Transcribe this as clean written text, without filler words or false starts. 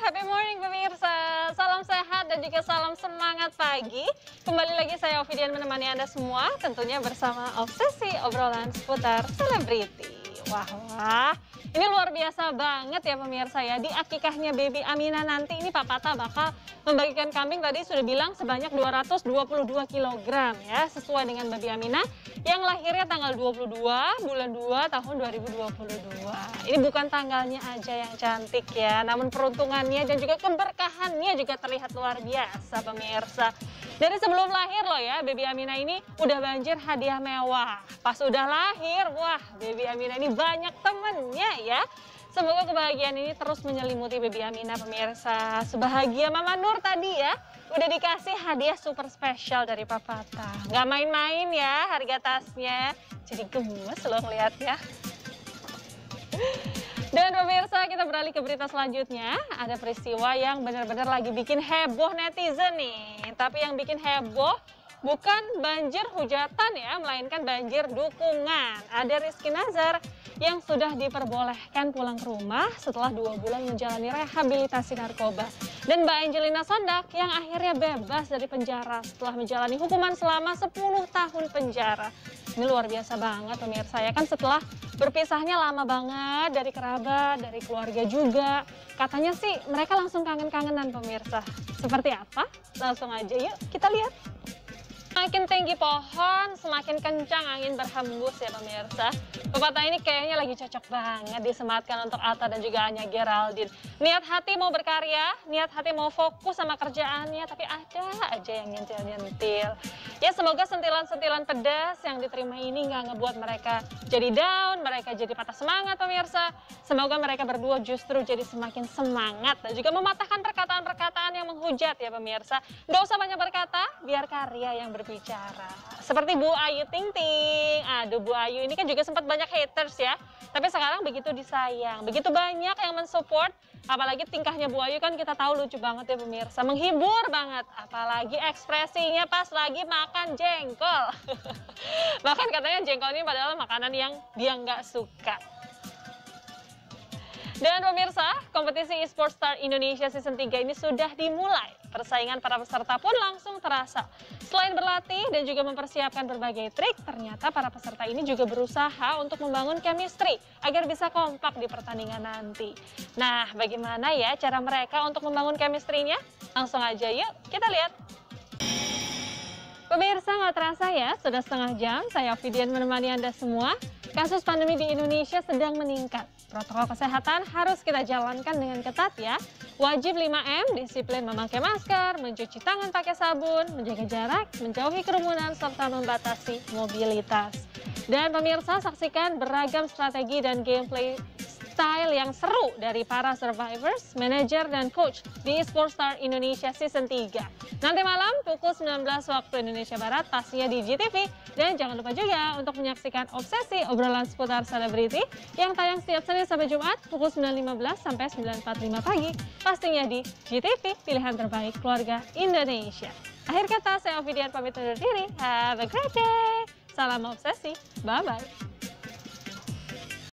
happy morning pemirsa. Salam sehat dan juga salam semangat pagi. Kembali lagi saya Ovidian menemani Anda semua, tentunya bersama Obsesi obrolan seputar selebriti. Wah, ini luar biasa banget ya pemirsa ya. Di akikahnya Baby Aminah nanti ini Pak Pata bakal membagikan kambing, tadi sudah bilang sebanyak 222 kg ya, sesuai dengan Baby Aminah yang lahirnya tanggal 22 bulan 2 tahun 2022. Ini bukan tanggalnya aja yang cantik ya, namun peruntungannya dan juga keberkahannya juga terlihat luar biasa pemirsa. Dari sebelum lahir loh ya, Baby Aminah ini udah banjir hadiah mewah. Pas udah lahir, wah Baby Aminah ini banyak temennya ya. Semoga kebahagiaan ini terus menyelimuti Baby Aminah pemirsa. Sebahagia Mama Nur tadi ya, udah dikasih hadiah super spesial dari Papa Pata. Nggak main-main ya harga tasnya, jadi gemes loh ngeliatnya. Dan pemirsa, kita beralih ke berita selanjutnya. Ada peristiwa yang benar-benar lagi bikin heboh netizen nih. Tapi yang bikin heboh bukan banjir hujatan ya, melainkan banjir dukungan. Ada Rizky Nazar yang sudah diperbolehkan pulang ke rumah setelah 2 bulan menjalani rehabilitasi narkoba. Dan Mbak Angelina Sondak yang akhirnya bebas dari penjara setelah menjalani hukuman selama 10 tahun penjara. Ini luar biasa banget pemirsa ya, kan setelah berpisahnya lama banget dari kerabat, dari keluarga juga. Katanya sih mereka langsung kangen-kangenan pemirsa. Seperti apa? Langsung aja yuk kita lihat. Semakin tinggi pohon, semakin kencang angin berhembus ya pemirsa. Pepatah ini kayaknya lagi cocok banget disematkan untuk Atta dan juga Anya Geraldine. Niat hati mau berkarya, niat hati mau fokus sama kerjaannya, tapi ada aja yang nyentil-nyentil. Ya semoga sentilan-sentilan pedas yang diterima ini nggak ngebuat mereka jadi down, mereka jadi patah semangat pemirsa. Semoga mereka berdua justru jadi semakin semangat dan juga mematahkan perkataan-perkataan yang menghujat ya pemirsa. Nggak usah banyak berkata, biar karya yang berbicara. Seperti Bu Ayu Ting Ting. Aduh Bu Ayu ini kan juga sempat banyak haters ya. Tapi sekarang begitu disayang, begitu banyak yang mensupport. Apalagi tingkahnya Bu Ayu kan kita tahu lucu banget ya pemirsa. Menghibur banget. Apalagi ekspresinya pas lagi makan jengkol. Bahkan katanya jengkol ini padahal makanan yang dia nggak suka. Dan pemirsa, kompetisi eSports Star Indonesia Season 3 ini sudah dimulai. Persaingan para peserta pun langsung terasa. Selain berlatih dan juga mempersiapkan berbagai trik, ternyata para peserta ini juga berusaha untuk membangun chemistry agar bisa kompak di pertandingan nanti. Nah, bagaimana ya cara mereka untuk membangun chemistry-nya? Langsung aja yuk kita lihat. Pemirsa, nggak terasa ya, sudah setengah jam saya Ovidian menemani Anda semua. Kasus pandemi di Indonesia sedang meningkat. Protokol kesehatan harus kita jalankan dengan ketat ya. Wajib 5M, disiplin memakai masker, mencuci tangan pakai sabun, menjaga jarak, menjauhi kerumunan, serta membatasi mobilitas. Dan pemirsa, saksikan beragam strategi dan gameplay style yang seru dari para survivors, manajer, dan coach di eSports Star Indonesia Season 3. Nanti malam pukul 19 waktu Indonesia Barat, pastinya di GTV. Dan jangan lupa juga untuk menyaksikan Obsesi obrolan seputar selebriti yang tayang setiap Senin sampai Jumat pukul 9.15 sampai 9.45 pagi. Pastinya di GTV, pilihan terbaik keluarga Indonesia. Akhir kata, saya Ovidian pamit undur diri. Have a great day. Salam obsesi. Bye-bye.